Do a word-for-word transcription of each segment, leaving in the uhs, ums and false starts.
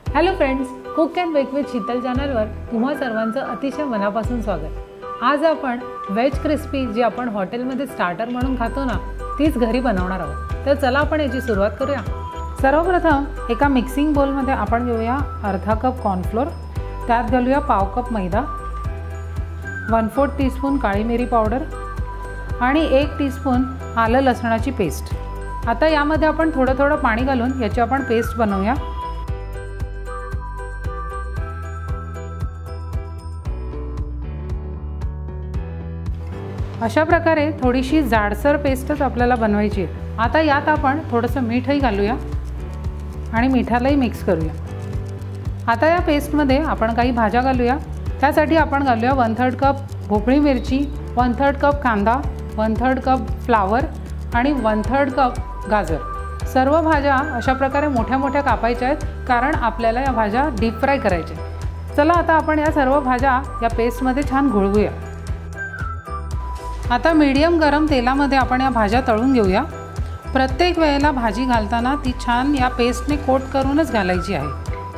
Hello friends, cook and bake with Sheetal चॅनलवर तुम्हा सर्वांचं अतिशय मनापासून स्वागत। आज आपण वेज क्रिस्पी जी आपण हॉटेलमध्ये स्टार्टर म्हणून खातो ना, तीच घरी बनवणार आहोत। तर चला आपण याची सुरुवात करूया। सर्वप्रथम एका मिक्सिंग बोलमध्ये आपण घेऊया अर्धा कप कॉर्नफ्लोअर, त्यात घालूया पाव कप मैदा, वन फोर्थ टीस्पून काळी मिरी पावडर आणि एक टीस्पून आलं लसणाची पेस्ट। आता यामध्ये आपण थोडं थोडं पाणी घालून याची आपण पेस्ट बनवूया। अशा प्रकारे थोडीशी जाडसर पेस्टच आपल्याला बनवायची आहे। आता यात आपण थोडंसं मीठही घालूया आणि मिठालाही मिक्स करूया। आता या पेस्टमध्ये आपण काही भाज्या घालूया। त्यासाठी आपण घालूया वन थर्ड कप भोपळी मिरची, वन थर्ड कप कांदा, वन थर्ड कप फ्लावर आणि वन थर्ड कप गाजर। सर्व भाज्या अशा प्रकारे मोठ्या मोठ्या कापायच्या आहेत, कारण आपल्याला या भाज्या डीप फ्राय करायच्या। चला आता आपण या सर्व भाज्या या पेस्टमध्ये छान घोळवूया। आता मीडियम गरम तेलामध्ये आपण या भाज्या तळून घेऊया। प्रत्येक वेळेला भाजी घालताना ती छान या पेस्टने कोट करूनच घालायची आहे।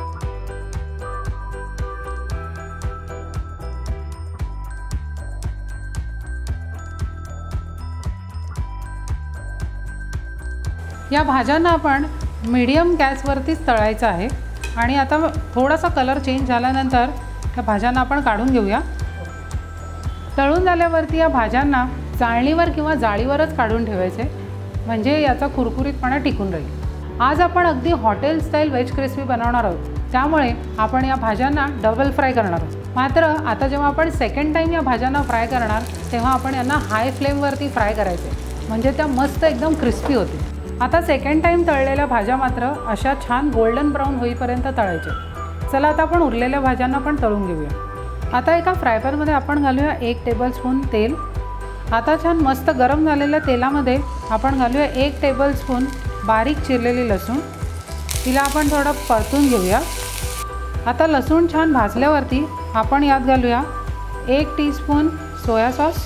या भाज्यांना आपण मीडियम गॅसवरतीच तळायचं आहे आणि आता थोडासा कलर चेंज झाल्यानंतर या भाज्यांना आपण काढून घेऊया। तळून झाल्यावरती या भाज्यांना चाळणीवर किंवा जाळीवरच काढून ठेवायचे, म्हणजे याचा कुरकुरीतपणा टिकून राहील। आज आपण अगदी हॉटेल स्टाईल वेज क्रिस्पी बनवणार आहोत, त्यामुळे आपण या भाज्यांना डबल फ्राय करणार आहोत। मात्र आता जेव्हा आपण सेकंड टाइम या भाज्यांना फ्राय करणार, तेव्हा आपण यांना हाय फ्लेमवरती फ्राय करायचे, म्हणजे त्या मस्त एकदम क्रिस्पी होतील। आता सेकंड टाइम तळलेल्या भाज्या मात्र अशा छान गोल्डन ब्राऊन होईपर्यंत तळायचे। चला आता आपण उरलेल्या भाज्यांना पण तळून घेऊया। आता एका फ्राय पॅनमध्ये आपण घालूया एक टेबलस्पून तेल। आता छान मस्त गरम झालेल्या तेलामध्ये आपण घालूया एक टेबलस्पून बारीक चिरलेली लसूण। तिला आपण थोडं परतून घेऊया। आता लसूण छान भाजल्यावरती आपण यात घालूया एक टीस्पून सोया सॉस,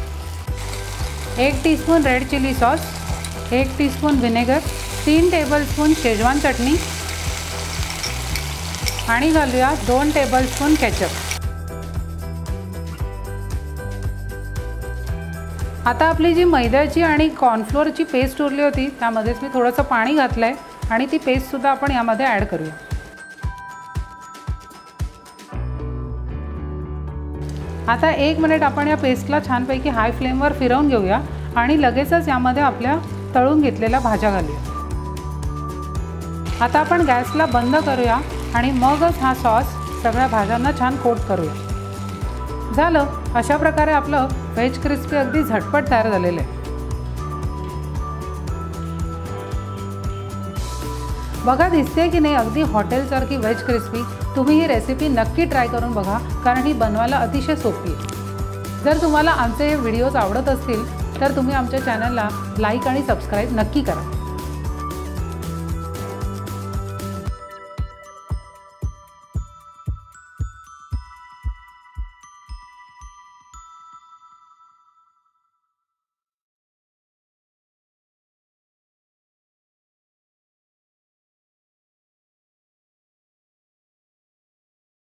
एक टीस्पून रेड चिली सॉस, एक टीस्पून व्हिनेगर, तीन टेबलस्पून शेजवान चटणी आणि घालूया दोन टेबलस्पून केचप। आता आपली जी मैद्याची आणि कॉर्नफ्लोअरची पेस्ट उरली होती, त्यामध्येच मी थोडंसं पाणी घातलं आहे आणि ती पेस्टसुद्धा आपण यामध्ये ॲड करूया। आता एक मिनिट आपण या पेस्टला छानपैकी हाय फ्लेमवर फिरवून घेऊया आणि लगेचच यामध्ये आपल्या तळून घेतलेल्या भाज्या घालूया। आता आपण गॅसला बंद करूया आणि मगच हा सॉस सगळ्या भाज्यांना छान कोट करूया। झालं, अशा प्रकारे आपलं वेज क्रिस्पी अगदी झटपट तयार झालेलं आहे। बघा, दिसते की नाही अगदी हॉटेलसारखी वेज क्रिस्पी। तुम्ही ही रेसिपी नक्की ट्राय करून बघा, कारण ही बनवायला अतिशय सोपी आहे। जर तुम्हाला आमचे हे व्हिडिओज आवडत असतील तर तुम्ही आमच्या चॅनलला लाईक आणि सबस्क्राईब नक्की करा।